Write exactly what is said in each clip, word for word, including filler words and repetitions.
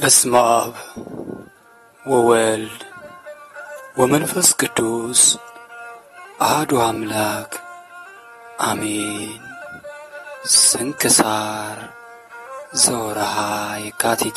በስመ አብ ወወልድ ወመንፈስ ቅዱስ አሐዱ አምላክ አሜን። ስንክሳር ዘወርኀ የካቲት።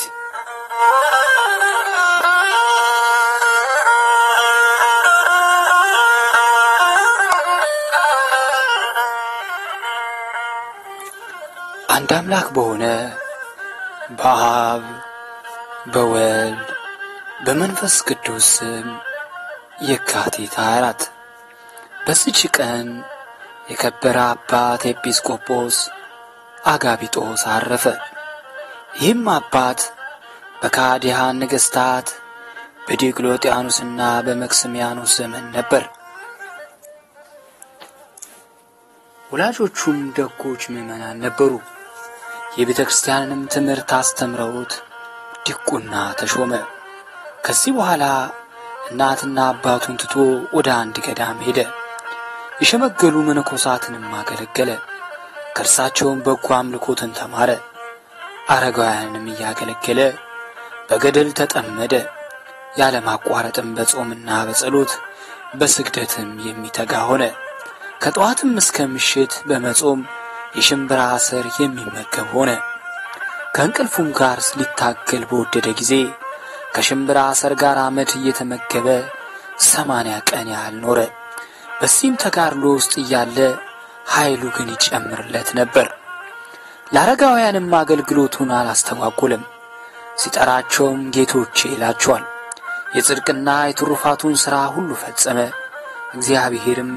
አንድ አምላክ በሆነ በአብ በወልድ በመንፈስ ቅዱስ ስም የካቲት ሃያ አራት በዚች ቀን የከበረ አባት ኤጲስቆጶስ አጋቢጦስ አረፈ። ይህም አባት በካዲያን ነገሥታት በዲዮቅልጥያኖስና በመክስሚያኖስ ዘመን ነበር። ወላጆቹም ደጎች ምዕመናን ነበሩ። የቤተ ክርስቲያንንም ትምህርት አስተምረውት ዲቁና ተሾመ። ከዚህ በኋላ እናትና አባቱን ትቶ ወደ አንድ ገዳም ሄደ። የሸመገሉ መነኮሳትንም አገለገለ። ከእርሳቸውም በጎ አምልኮትን ተማረ። አረጋውያንንም እያገለገለ በገድል ተጠመደ። ያለማቋረጥም በጾምና በጸሎት በስግደትም የሚተጋ ሆነ። ከጠዋትም እስከ ምሽት በመጾም የሽምብራ አሰር የሚመገብ ሆነ። ከእንቅልፉም ጋር ሊታገል በወደደ ጊዜ ከሽምብራ አሰር ጋር አመድ እየተመገበ ሰማንያ ቀን ያህል ኖረ። በዚህም ተጋድሎ ውስጥ እያለ ኃይሉ ግን ይጨምርለት ነበር። ለአረጋውያንም አገልግሎቱን አላስተጓጎለም። ሲጠራቸውም ጌቶቼ ይላቸዋል። የጽድቅና የትሩፋቱን ሥራ ሁሉ ፈጸመ። እግዚአብሔርም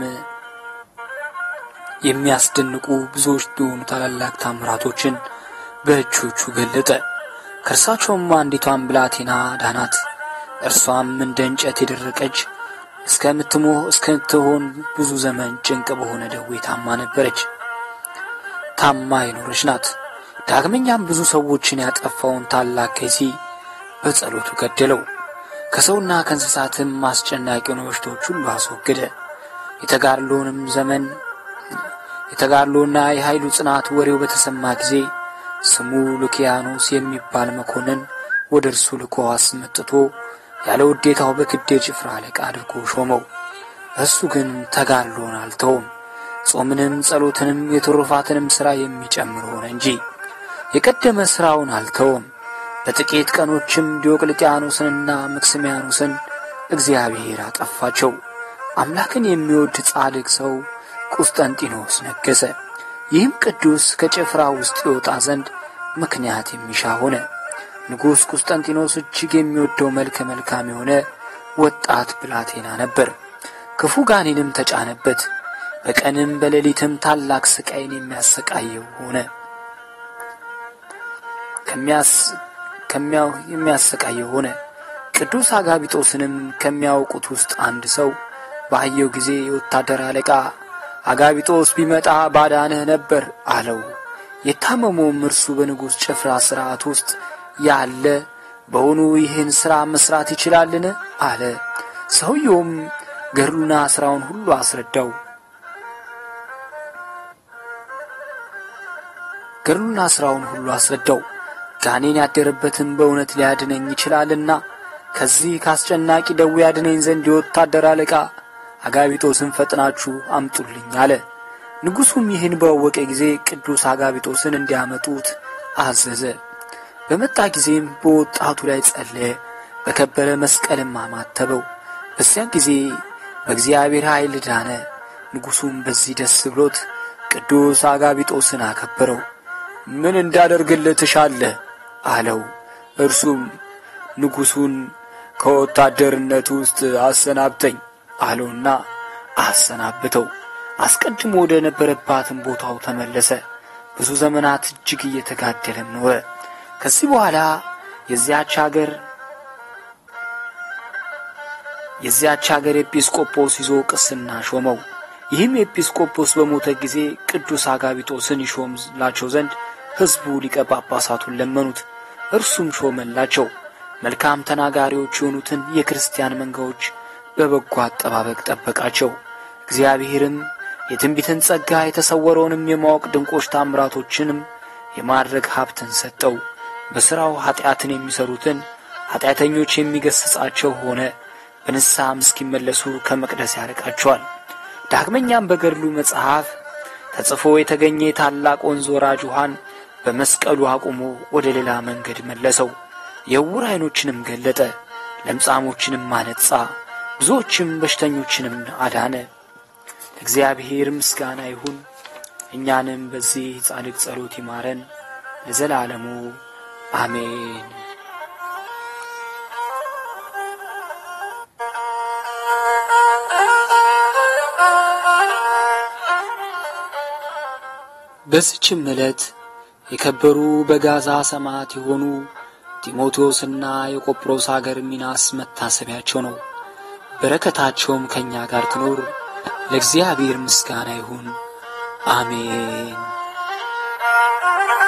የሚያስደንቁ ብዙዎች የሆኑ ታላላቅ ታምራቶችን በእጆቹ ገለጠ። ከእርሳቸውም አንዲቷን ብላቴና ዳናት። እርሷም እንደ እንጨት የደረቀች እስከምትሞህ እስከምትሆን ብዙ ዘመን ጭንቅ በሆነ ደዌ ታማ ነበረች። ታማ የኖረች ናት። ዳግመኛም ብዙ ሰዎችን ያጠፋውን ታላቅ ከይሲ በጸሎቱ ገደለው። ከሰውና ከእንስሳትም አስጨናቂውን በሽታዎች ሁሉ አስወገደ። የተጋድሎውንም ዘመን የተጋድሎና የኃይሉ ጽናት ወሬው በተሰማ ጊዜ ስሙ ሉኪያኖስ የሚባል መኮንን ወደ እርሱ ልኮ አስመጥቶ ያለ ውዴታው በክዴ ጭፍራ አለቃ አድርጎ ሾመው። እሱ ግን ተጋድሎን አልተውም። ጾምንም ጸሎትንም የትሩፋትንም ሥራ የሚጨምር ሆነ እንጂ የቀደመ ሥራውን አልተውም። በጥቂት ቀኖችም ዲዮቅልጥያኖስንና መክስሚያኖስን እግዚአብሔር አጠፋቸው። አምላክን የሚወድ ጻድቅ ሰው ቁስጠንጢኖስ ነገሰ። ይህም ቅዱስ ከጭፍራ ውስጥ ይወጣ ዘንድ ምክንያት የሚሻ ሆነ። ንጉሥ ቁስጠንጢኖስ እጅግ የሚወደው መልከ መልካም የሆነ ወጣት ብላቴና ነበር። ክፉ ጋኔንም ተጫነበት። በቀንም በሌሊትም ታላቅ ስቃይን የሚያሰቃየው ሆነ። ከሚያስ ከሚያው የሚያሰቃየው ሆነ። ቅዱስ አጋቢጦስንም ከሚያውቁት ውስጥ አንድ ሰው ባየው ጊዜ የወታደር አለቃ አጋቢጦስ ቢመጣ ባዳነህ ነበር አለው። የታመመውም እርሱ በንጉሥ ጭፍራ ሥርዓት ውስጥ ያለ በውኑ ይህን ሥራ መስራት ይችላልን አለ። ሰውየውም ገድሉና ሥራውን ሁሉ አስረዳው። ገድሉና ሥራውን ሁሉ አስረዳው። ጋኔን ያደረበትን በእውነት ሊያድነኝ ይችላልና ከዚህ ካስጨናቂ ደዌ ያድነኝ ዘንድ የወታደር አለቃ አጋቢጦስን ፈጥናችሁ አምጡልኝ አለ። ንጉሡም ይህን ባወቀ ጊዜ ቅዱስ አጋቢጦስን እንዲያመጡት አዘዘ። በመጣ ጊዜም በወጣቱ ላይ ጸለየ። በከበረ መስቀልም አማተበው። በዚያ ጊዜ በእግዚአብሔር ኃይል ዳነ። ንጉሡም በዚህ ደስ ብሎት ቅዱስ አጋቢጦስን አከበረው። ምን እንዳደርግልህ ትሻለህ አለው። እርሱም ንጉሡን ከወታደርነት ውስጥ አሰናብተኝ አለውና አሰናብተው አስቀድሞ ወደ ነበረባትም ቦታው ተመለሰ። ብዙ ዘመናት እጅግ እየተጋደለም ኖረ። ከዚህ በኋላ የዚያች ሀገር የዚያች ሀገር ኤጲስቆጶስ ይዞ ቅስና ሾመው። ይህም ኤጲስቆጶስ በሞተ ጊዜ ቅዱስ አጋቢጦስን ይሾምላቸው ዘንድ ሕዝቡ ሊቀ ጳጳሳቱን ለመኑት። እርሱም ሾመላቸው። መልካም ተናጋሪዎች የሆኑትን የክርስቲያን መንጋዎች በበጎ አጠባበቅ ጠበቃቸው። እግዚአብሔርም የትንቢትን ጸጋ የተሰወረውንም የማወቅ ድንቆች ታምራቶችንም የማድረግ ሀብትን ሰጠው። በሥራው ኃጢአትን የሚሰሩትን ኃጢአተኞች የሚገስጻቸው ሆነ በንስሐም እስኪመለሱ ከመቅደስ ያርቃቸዋል። ዳግመኛም በገድሉ መጽሐፍ ተጽፎ የተገኘ ታላቅ ወንዝ ወራጅ ውሃን በመስቀሉ አቁሞ ወደ ሌላ መንገድ መለሰው። የዕውር ዓይኖችንም ገለጠ፣ ለምጻሞችንም አነጻ፣ ብዙዎችም በሽተኞችንም አዳነ። ለእግዚአብሔር ምስጋና ይሁን። እኛንም በዚህ ጻድቅ ጸሎት ይማረን ለዘላለሙ አሜን። በዚችም ዕለት የከበሩ በጋዛ ሰማዕት የሆኑ ጢሞቴዎስና የቆጵሮስ አገር ሚናስ መታሰቢያቸው ነው። በረከታቸውም ከኛ ጋር ትኖር። ለእግዚአብሔር ምስጋና ይሁን አሜን።